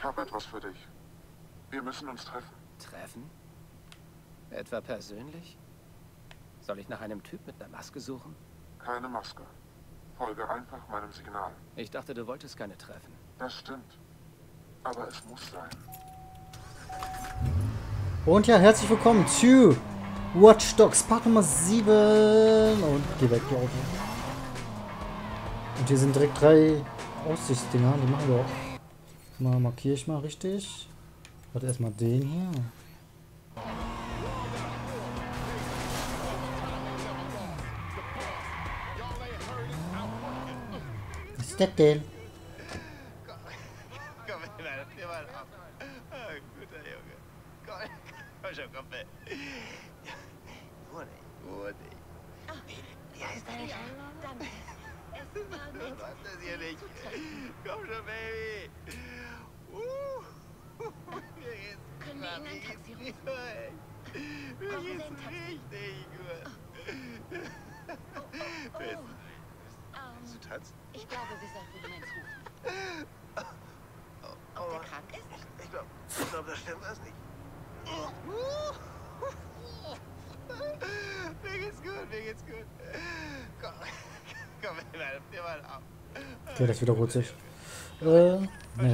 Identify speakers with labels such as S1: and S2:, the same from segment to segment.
S1: habe etwas für dich. Wir müssen uns treffen.
S2: Treffen? Etwa persönlich? Soll ich nach einem Typ mit einer Maske suchen?
S1: Keine Maske. Folge einfach meinem Signal.
S2: Ich dachte, du wolltest keine Treffen.
S1: Das stimmt. Aber es muss sein.
S3: Und ja, herzlich willkommen zu Watch Dogs Part Nummer 7. Und geh weg, glaube ich. Und hier sind direkt 3 Aussichtsdinger, die machen wir auch. Mal markiere ich mal richtig. Warte, erstmal den hier. Was ist das denn?
S4: Komm mal ab. Guter Junge. Komm schon, komm mit. Gut. Wie heißt deine Schule?
S5: Danke. Es war nett.
S4: Läuft das hier nicht? Komm schon, Baby. Mir geht's
S5: Können wir Ihnen ein Taxi rufen?
S4: Mir
S5: Brauchen Sie
S4: geht's
S5: ein Taxi?
S4: richtig gut. Willst du tanzen?
S5: Ich glaube, wir sollten jemanden rufen. Ob der krank ist?
S4: Ich glaub, das stimmt was nicht. Mir geht's gut. Komm, nimm mal ab.
S3: Okay, das wiederholt sich. Nee.
S4: Komm mit.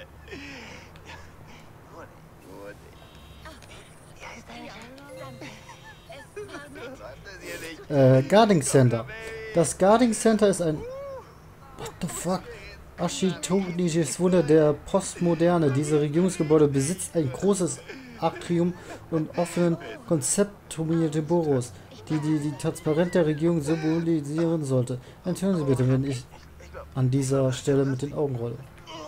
S4: Gut. Wie heißt deine Schule?
S5: Danke. Es war nett.
S4: Läuft das hier nicht?
S3: Guarding Center. Das Guarding Center ist ein... What the fuck? Architektonisches Wunder der Postmoderne. Diese Regierungsgebäude besitzt ein großes Atrium und offenen, konzeptionierte Büros, die Transparenz der Regierung symbolisieren sollte. Entschuldigen Sie bitte, wenn ich an dieser Stelle mit den Augen rolle.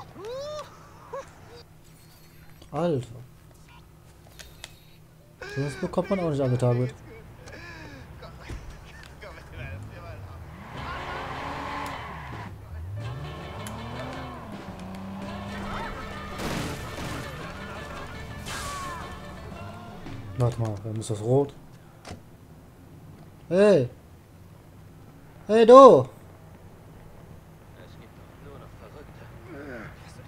S3: Alter. Das bekommt man auch nicht alle Tage mit. Warte mal, warum ist das rot? Hey! Hey, du!
S2: Es gibt doch nur noch Verrückte.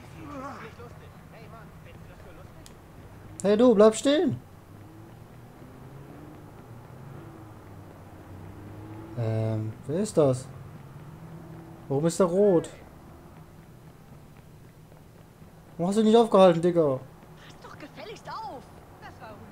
S3: Hey, du, bleib stehen! Wer ist das? Warum ist der rot? Warum hast du dich nicht aufgehalten, Digga?
S5: Pass doch gefälligst auf. Das war ruhig.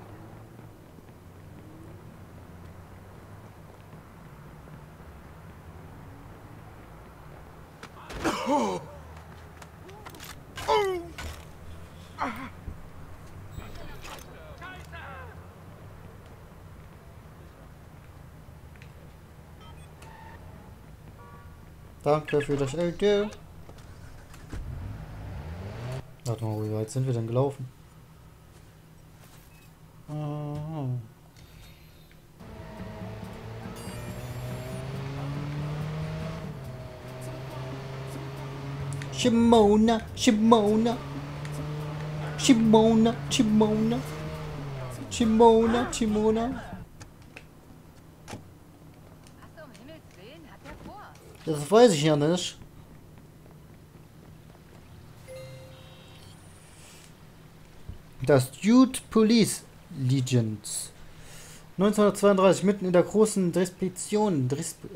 S3: Danke für das LG. Warte mal, wie weit sind wir denn gelaufen? Aha. Shimona, Shimona. Shimona, Shimona. Shimona, Shimona.
S5: Was um Himmels Willen hat er vor?
S3: Das weiß ich ja nicht. Das Youth Police Legions. 1932, mitten in der großen Depression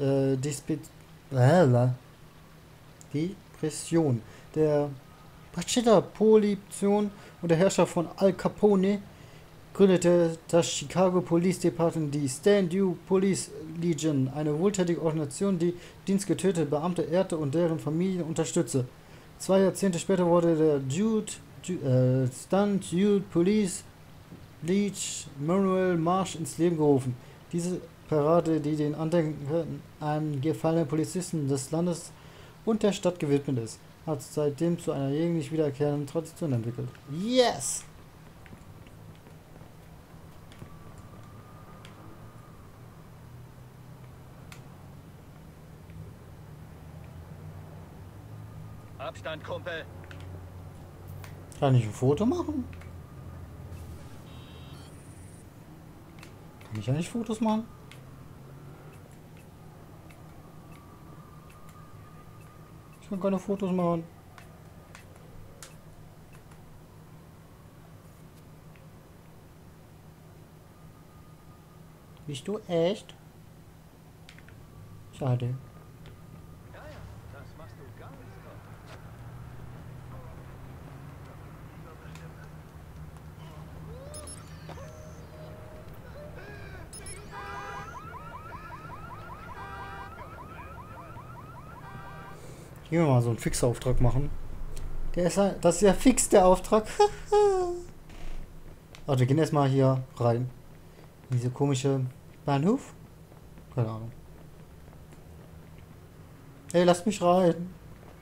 S3: der Bracetta-Polition und der Herrscher von Al Capone gründete das Chicago Police Department die Stand You Police Legion, eine wohltätige Organisation, die dienstgetötete Beamte ehrte und deren Familien unterstützte. 2 Jahrzehnte später wurde der Stand Youth Police League Memorial March ins Leben gerufen. Diese Parade, die den Andenken an gefallene Polizisten des Landes und der Stadt gewidmet ist, hat seitdem zu einer jährlich wiederkehrenden Tradition entwickelt. Yes!
S2: Abstand, Kumpel.
S3: Kann ich ein Foto machen? Kann ich eigentlich Fotos machen? Ich kann keine Fotos machen. Bist du echt? Schade. Hier mal so einen Fixauftrag machen. Das ist ja fix der Auftrag. Also wir gehen erstmal hier rein. In diese komische Bahnhof. Keine Ahnung. Hey, lasst mich rein.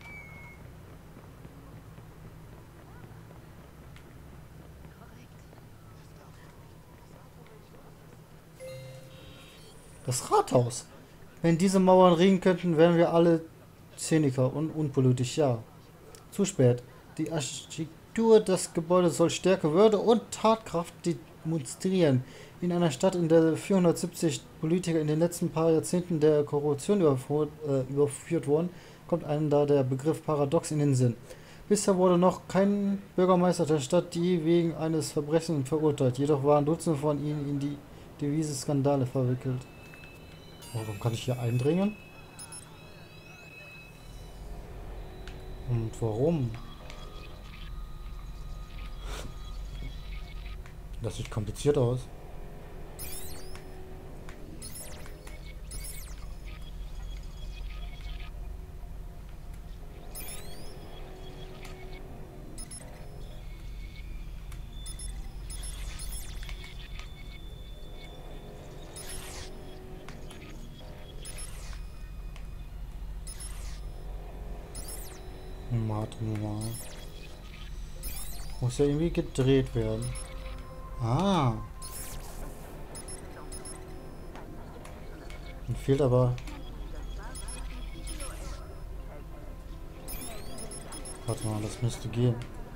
S3: Das Rathaus. Wenn diese Mauern riechen könnten, wären wir alle Zyniker und unpolitisch, ja. Zu spät. Die Architektur des Gebäudes soll Stärke, Würde und Tatkraft demonstrieren. In einer Stadt, in der 470 Politiker in den letzten paar Jahrzehnten der Korruption überführt wurden, kommt einem da der Begriff Paradox in den Sinn. Bisher wurde noch kein Bürgermeister der Stadt je wegen eines Verbrechens verurteilt, jedoch waren Dutzende von ihnen in die diverse Skandale verwickelt. Warum kann ich hier eindringen? Und warum? Das sieht kompliziert aus. Warte mal. Muss ja irgendwie gedreht werden. Ah. Dann fehlt aber... Warte mal, das müsste gehen.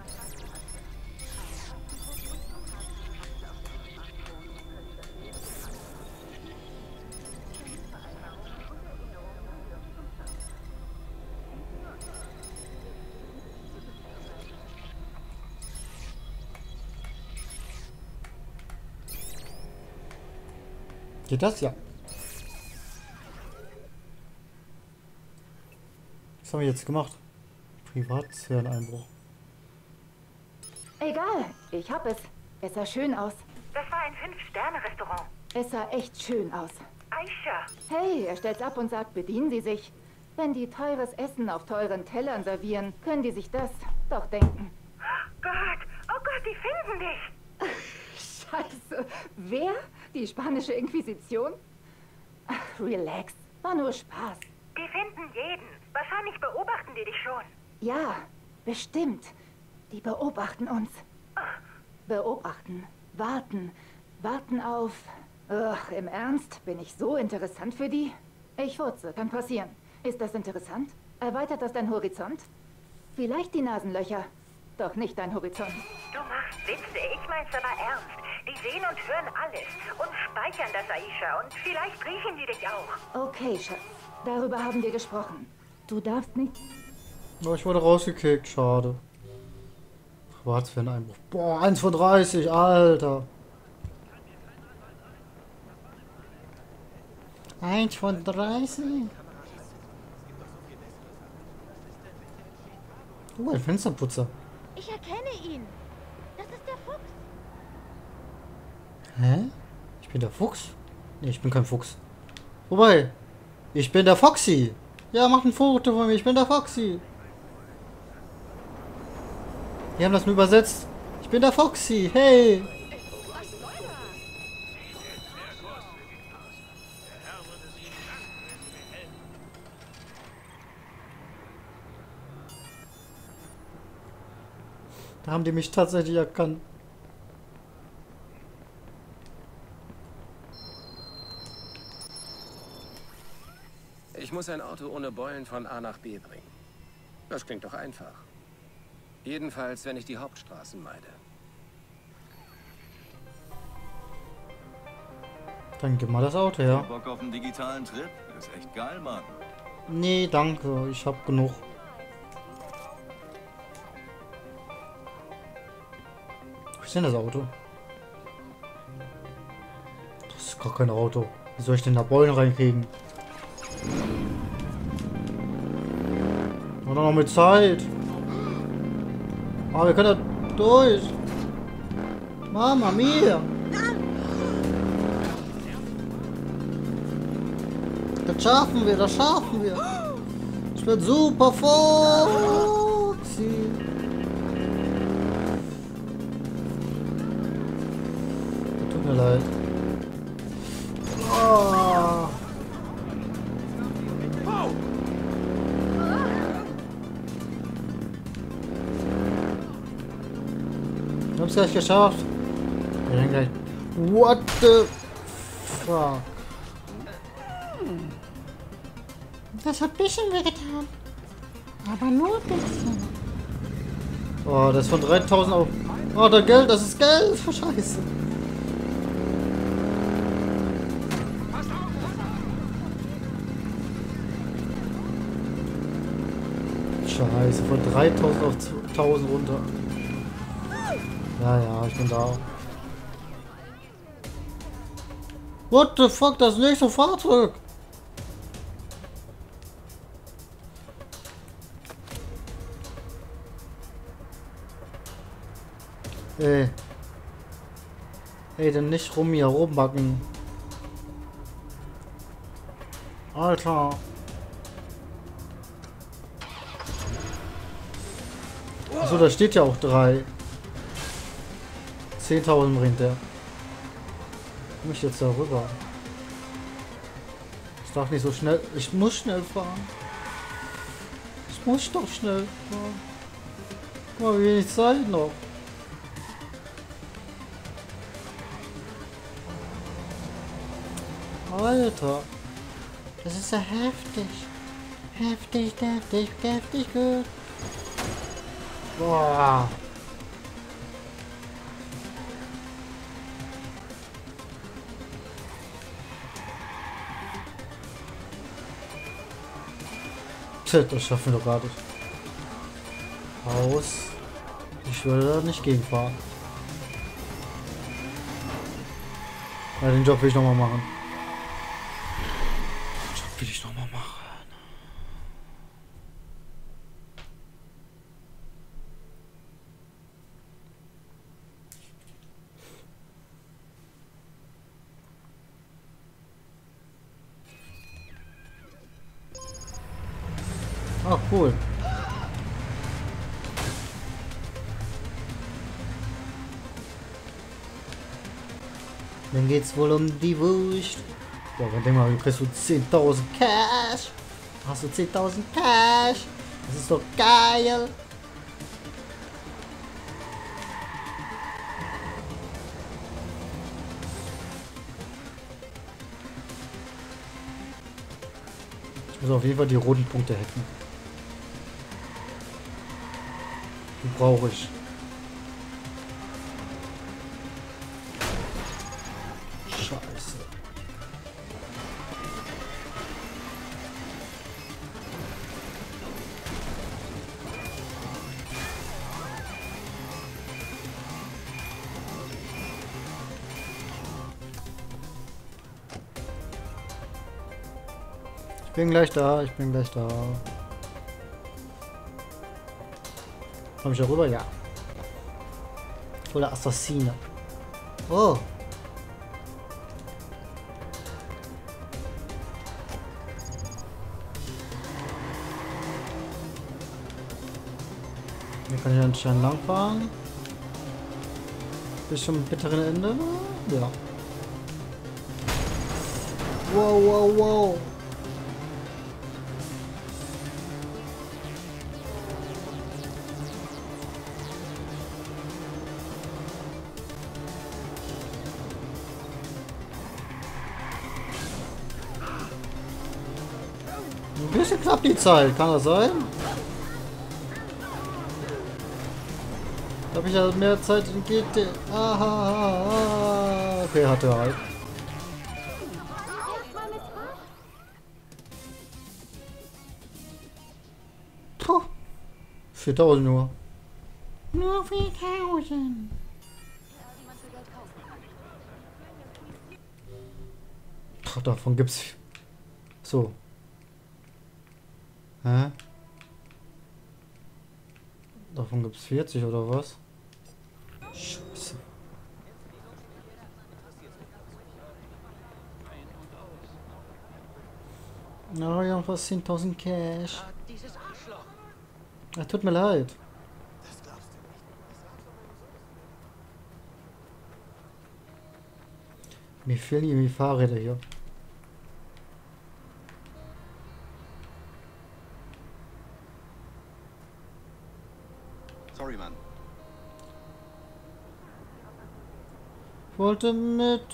S3: Geht das? Ja. Was haben wir jetzt gemacht? Privatsphäreneinbruch.
S6: Egal, ich hab es. Es sah schön aus.
S7: Das war ein 5-Sterne-Restaurant.
S6: Es sah echt schön aus.
S7: Aisha,
S6: Hey, er stellt's ab und sagt, bedienen Sie sich. Wenn die teures Essen auf teuren Tellern servieren, können die sich das doch denken.
S7: oh Gott, die finden dich.
S6: Scheiße. Wer? Die spanische Inquisition? Ach, relax. War nur Spaß.
S7: Die finden jeden. Wahrscheinlich beobachten die dich schon.
S6: Ja, bestimmt. Die beobachten uns. Beobachten. Warten. Warten auf... Ugh, im Ernst? Bin ich so interessant für die? Ich furze, kann passieren. Ist das interessant? Erweitert das dein Horizont? Vielleicht die Nasenlöcher. Doch nicht dein Horizont.
S7: Du machst Witze, ich mein's aber ernst. Die sehen und hören alles und speichern das, Aisha. Und vielleicht riechen die dich auch.
S6: Okay, Schatz. Darüber haben wir gesprochen. Du darfst nicht...
S3: Oh, ich wurde rausgekickt, schade. Privatsphäreneinbruch. Boah, 1 von 30, Alter. 1 von 30? Oh, ein Fensterputzer.
S5: Ich erkenne ihn. Das ist der Fuchs.
S3: Hä? Ich bin der Fuchs? Nee, ich bin kein Fuchs. Wobei, ich bin der Foxy. Ja, mach ein Foto von mir, ich bin der Foxy. Die haben das nur übersetzt. Ich bin der Foxy, hey. Da haben die mich tatsächlich erkannt.
S2: Ich muss ein Auto ohne Beulen von A nach B bringen. Das klingt doch einfach. Jedenfalls, wenn ich die Hauptstraßen meide.
S3: Dann gib mal das Auto her.
S8: Bock auf einen digitalen Trip? Ist echt geil, Mann.
S3: Nee, danke. Ich hab genug. Wo ist denn das Auto? Das Gar kein Auto. Wie soll ich denn da Beulen reinkriegen? Oder noch mit Zeit. Aber wir können da durch. Mama mia. Das schaffen wir, das schaffen wir. Ich bin super Foxy. Tut mir leid. Oh. Ich hab's gleich geschafft. Wir dann gleich. What the fuck?
S9: Das hat ein bisschen wehgetan. Aber nur ein bisschen.
S3: Oh, das ist von 3000 auf. Oh, das Geld, das ist Geld. Scheiße. Scheiße, von 3000 auf 1000 runter. Ja, ja, ich bin da. What the fuck, das nächste Fahrzeug? Ey, denn nicht rum hier rumbacken. Alter. Achso, da steht ja auch 3. 10.000 bringt der. Ich muss jetzt da rüber. Ich darf nicht so schnell. Ich muss schnell fahren. Ich muss doch schnell fahren. Guck mal, wie wenig Zeit noch. Alter.
S9: Das ist ja heftig. Heftig, heftig, heftig gut.
S3: Boah. Shit, das schaffen wir doch gar nicht. Aus. Ich würde da nicht gegenfahren. Ja, den Job will ich nochmal machen. Den Job will ich nochmal machen. Ah, cool. Dann geht's wohl um die Wurst. Boah, wenn denk mal, du kriegst du 10.000 Cash. Hast du 10.000 Cash? Das ist doch geil. Ich muss auf jeden Fall die roten Punkte hacken. Die brauche ich. Scheiße. Ich bin gleich da, ich bin gleich da. Komm ich da rüber? Ja. Oder Assassine. Oh. Hier kann ich anscheinend lang fahren. Bis zum bitteren Ende. Ja. Wow, wow, wow. Ein bisschen knapp die Zeit, kann das sein? Habe ich ja mehr Zeit in GT. Aha, okay, hatte er halt. Puh. 4.000 nur.
S9: Nur 4.000.
S3: Ach, davon gibt's... So. Hä? Davon gibt's 40 oder was? Scheiße. Na ja, fast 10.000 Cash. Ja, tut mir leid. Mir fehlen irgendwie Fahrräder hier.
S4: Sorry, Mann.
S3: Ich wollte mit.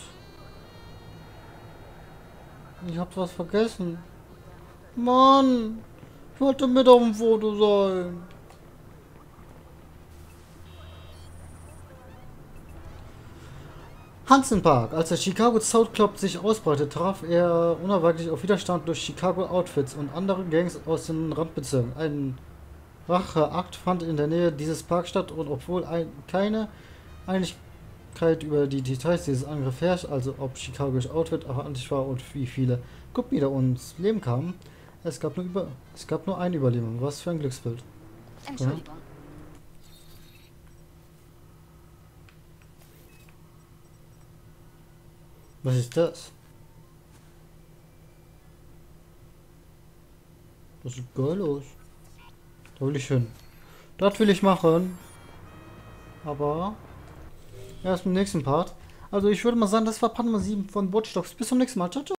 S3: Ich hab was vergessen. Mann! Ich wollte mit auf dem Foto sein. Hudson Park. Als der Chicago South Club sich ausbreitet, traf er unerwartlich auf Widerstand durch Chicago Outfits und andere Gangs aus den Randbezirken. Ein Racheakt fand in der Nähe dieses Parks statt und obwohl keine Einigkeit über die Details dieses Angriffs herrscht, also ob Chicago's Outfit verantwortlich war und wie viele Clubmitglieder ums Leben kamen, es gab nur ein Überleben. Was für ein Glücksbild.
S5: Entschuldigung.
S3: Was ist das? Das sieht geil aus. Da will ich hin. Das will ich machen. Aber erst im nächsten Part. Also ich würde mal sagen, das war Part Nummer 7 von Watch Dogs. Bis zum nächsten Mal. Ciao, ciao.